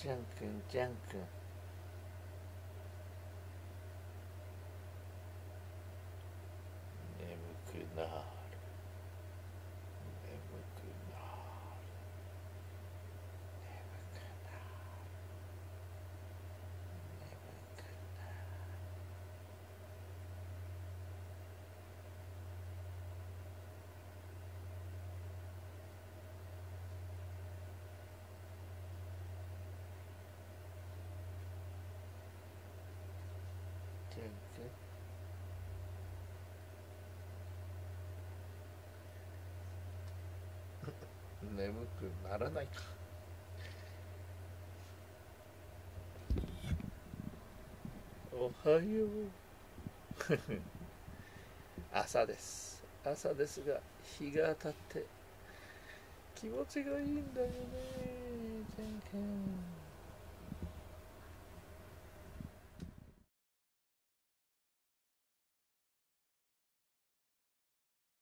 ジャン君ジャン君、眠くなる、眠くなる、眠くなる、眠くなる。ジャン君、眠くならないか。おはよう。朝です。朝ですが、日が当たって気持ちがいいんだよね、ジャン君。